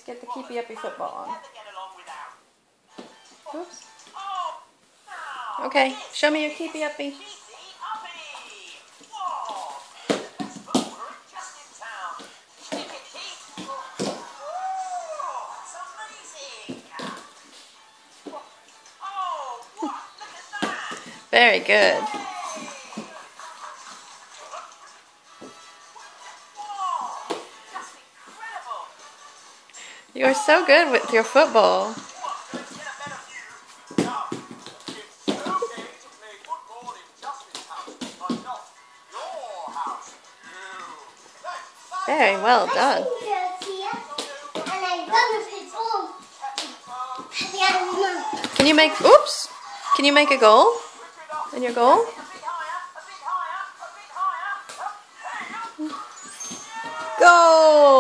Let's get the keepy-uppy football on. Oops. Okay, show me your keepy-uppy. Very good. You're so good with your football. Very well done. Can you make, oops, can you make a goal? In your goal? Goal!